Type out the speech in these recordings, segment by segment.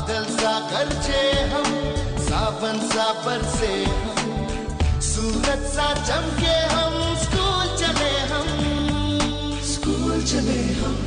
बादल सा गरजे हम, सावन सा बरसे हम, सूरज सा चमके हम, स्कूल चले हम, स्कूल चले हम।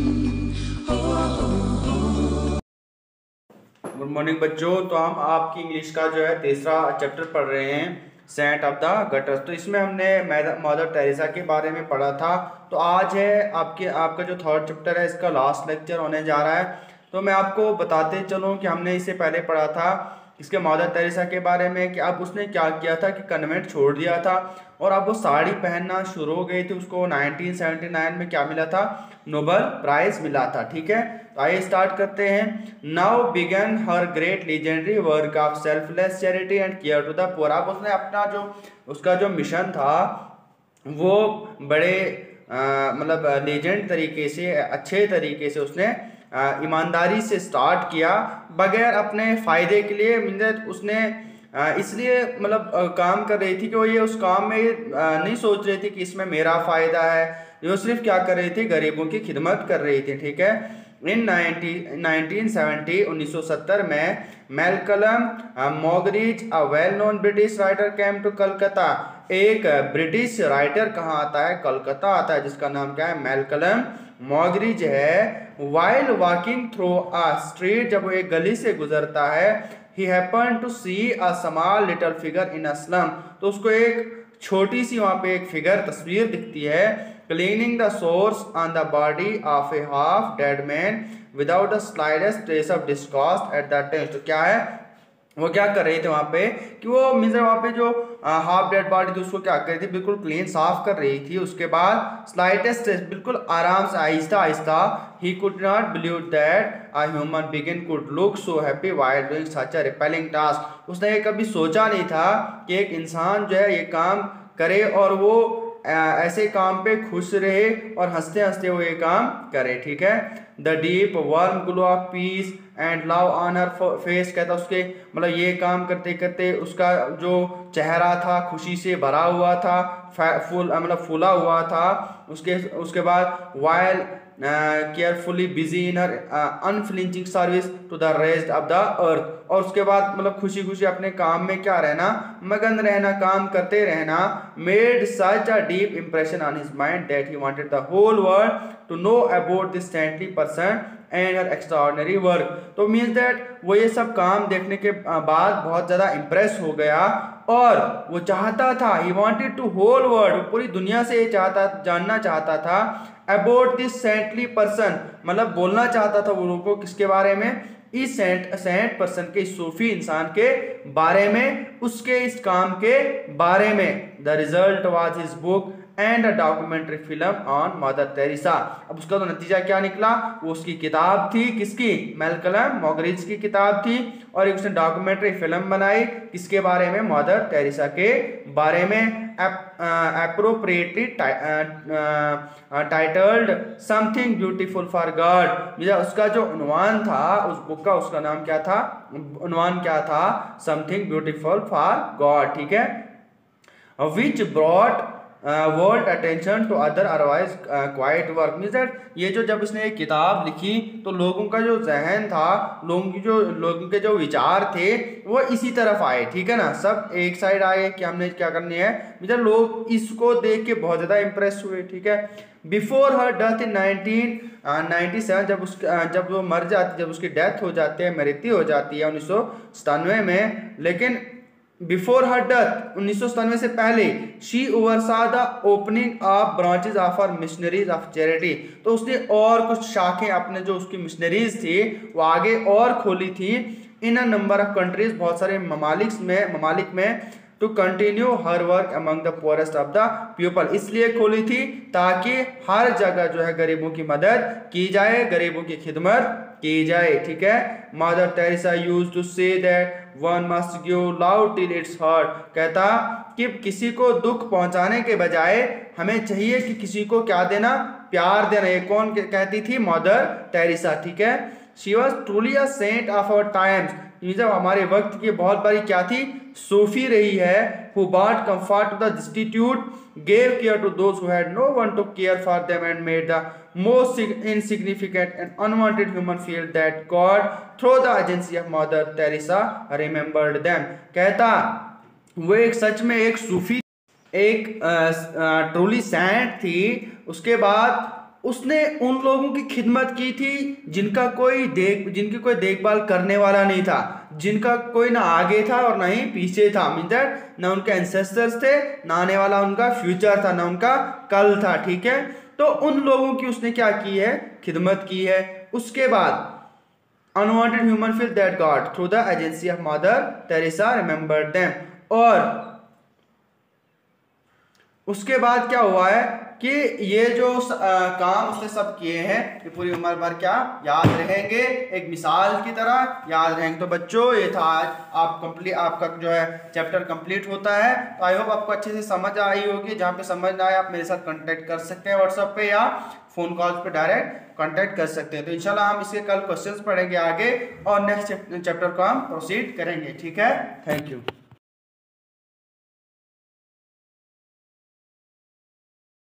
गुड मॉर्निंग बच्चों। तो हम आपकी इंग्लिश का जो है तीसरा चैप्टर पढ़ रहे हैं, सेंट ऑफ द गटर्स। तो इसमें हमने मदर टेरेसा के बारे में पढ़ा था। तो आज है आपका जो थर्ड चैप्टर है, इसका लास्ट लेक्चर होने जा रहा है। तो मैं आपको बताते चलूँ कि हमने इससे पहले पढ़ा था इसके मदर टेरेसा के बारे में कि अब उसने क्या किया था कि कन्वेंट छोड़ दिया था और अब वो साड़ी पहनना शुरू हो गई थी। उसको 1979 में क्या मिला था? नोबेल प्राइज मिला था। ठीक है, तो आइए स्टार्ट करते हैं। Now began her great legendary work of selfless charity and care to the poor. अब उसने अपना उसका जो मिशन था वो बड़े मतलब लीजेंड तरीके से, अच्छे तरीके से उसने ईमानदारी से स्टार्ट किया, बगैर अपने फ़ायदे के लिए। उसने इसलिए मतलब काम कर रही थी कि वो ये उस काम में नहीं सोच रही थी कि इसमें मेरा फ़ायदा है। वो सिर्फ क्या कर रही थी? गरीबों की खिदमत कर रही थी। ठीक है, इन 1970 में Malcolm Muggeridge a well known British writer came to Calcutta. एक ब्रिटिश राइटर कहाँ आता है? कलकत्ता आता है, जिसका नाम क्या है? मैलकलम मॉगरिज है। While walking through a street, जब वो एक गली से गुजरता है, he happen to see a small little figure in a slum. तो उसको एक छोटी सी वहां पे एक फिगर तस्वीर दिखती है, cleaning the sores on the body of a half dead man without the slightest trace of disgust at the test. तो क्या है, वो क्या कर रही थी वहां पे कि वो मीन्स वहां पे जो हाफ डेड बॉडी थी उसको क्या कर रही थी? बिल्कुल क्लीन साफ कर रही थी। उसके बाद स्लाइटेस्ट ट्रेस, बिल्कुल आराम से, आहिस्ता आहिस्ता, he could not believe that a human being could look so happy while doing such a repelling task. उसने ये कभी सोचा नहीं था कि एक इंसान जो है ये काम करे और वो ऐसे काम पे खुश रहे और हंसते हंसते वो ये काम करे। ठीक है, the deep warm glow of peace and love on her face, कहता उसके मतलब ये काम करते करते उसका जो चेहरा था खुशी से भरा हुआ था, मतलब फूला हुआ था। उसके बाद while carefully busy in her unflinching service to the rest of the earth. और उसके बाद मतलब खुशी खुशी अपने काम में क्या रहना? मगन रहना, काम करते रहना। Made such a deep impression on his mind that he wanted the whole world to know about this saintly person and her extraordinary work. तो मीन्स दैट वो ये सब काम देखने के बाद बहुत ज़्यादा इम्प्रेस हो गया और वो चाहता था, he wanted to whole world, पूरी दुनिया से ये जानना चाहता था अबाउट दिस सेंटली पर्सन, मतलब बोलना चाहता था वो लोगों को किसके बारे में? इस सेंट पर्सन के, सूफी इंसान के बारे में, उसके इस काम के बारे में। The result was his book and a documentary film on Mother Teresa. अब उसका तो नतीजा क्या निकला? वो उसकी किताब थी, किसकी? मैलकलम मॉगरिज की किताब थी, और एक उसने डॉक्यूमेंट्री फिल्म बनाई किसके बारे में? मदर टेरेसा के बारे में, appropriately titled something beautiful for God. उसका जो उन्वान था उस बुक का, उसका नाम क्या था? उन्वान क्या था? Something beautiful for God. ठीक है, which brought world attention to other otherwise quite work. Means that ये जब इसने एक किताब लिखी तो लोगों का जो जहन था, लोगों के जो विचार थे वो इसी तरफ आए। ठीक है ना, सब एक साइड आए कि हमने क्या करनी है। मीन्स लोग इसको देख के बहुत ज़्यादा इंप्रेस हुए। ठीक है, बिफोर हर डेथ इन 1997, जब वो मर जाती, जब उसकी डेथ हो जाती है, मृत्यु हो जाती है 1997 में, लेकिन बिफोर हर डेथ 1997 से पहले she oversaw the opening of branches of her Missionaries of Charity. तो उसने और कुछ शाखें अपने जो उसकी मिशनरीज थी वो आगे और खोली थी in a number of countries, बहुत सारे ममालिक में, to continue her work among the poorest of the people. इसलिए खोली थी ताकि हर जगह जो है गरीबों की मदद की जाए, गरीबों की खिदमत की जाए। ठीक है, Mother Teresa used to say that one must give love till it's hurt. कहता कि किसी को दुख पहुंचाने के बजाय हमें चाहिए कि किसी को क्या देना? प्यार देना। ये कौन कहती थी? Mother Teresa. ठीक है, she was truly a saint of our times, जब हमारे वक्त की बहुत बड़ी क्या थी, सूफी रही है। Who brought comfort to the destitute, gave care to those who had no one to care for them, and made the most insignificant and unwanted human feel that God through the agency of Mother Teresa remembered them। कहता वो एक सच में एक सूफी, एक truly Saint थी। उसके बाद उसने उन लोगों की खिदमत की थी जिनकी कोई देखभाल करने वाला नहीं था, जिनका कोई ना आगे था और ना ही पीछे था। मीन दैट ना उनके एंसेस्टर्स थे, ना आने वाला उनका फ्यूचर था, ना उनका कल था। ठीक है, तो उन लोगों की उसने क्या की है, खिदमत की है। उसके बाद unwanted human feel that God through the agency of Mother Teresa remembered them. और उसके बाद क्या हुआ है कि ये जो काम उसने सब किए हैं ये पूरी उम्र भर क्या याद रहेंगे, एक मिसाल की तरह याद रहेंगे। तो बच्चों ये था आज आपका जो है चैप्टर कंप्लीट होता है। तो आई होप आपको अच्छे से समझ आई होगी। जहाँ पे समझ ना आए आप मेरे साथ कांटेक्ट कर सकते हैं व्हाट्सएप पे या फोन कॉल्स पे डायरेक्ट कांटेक्ट कर सकते हैं। तो इंशाल्लाह हम इसके कल क्वेश्चंस पढ़ेंगे आगे और नेक्स्ट चैप्टर को हम प्रोसीड करेंगे। ठीक है, थैंक यू।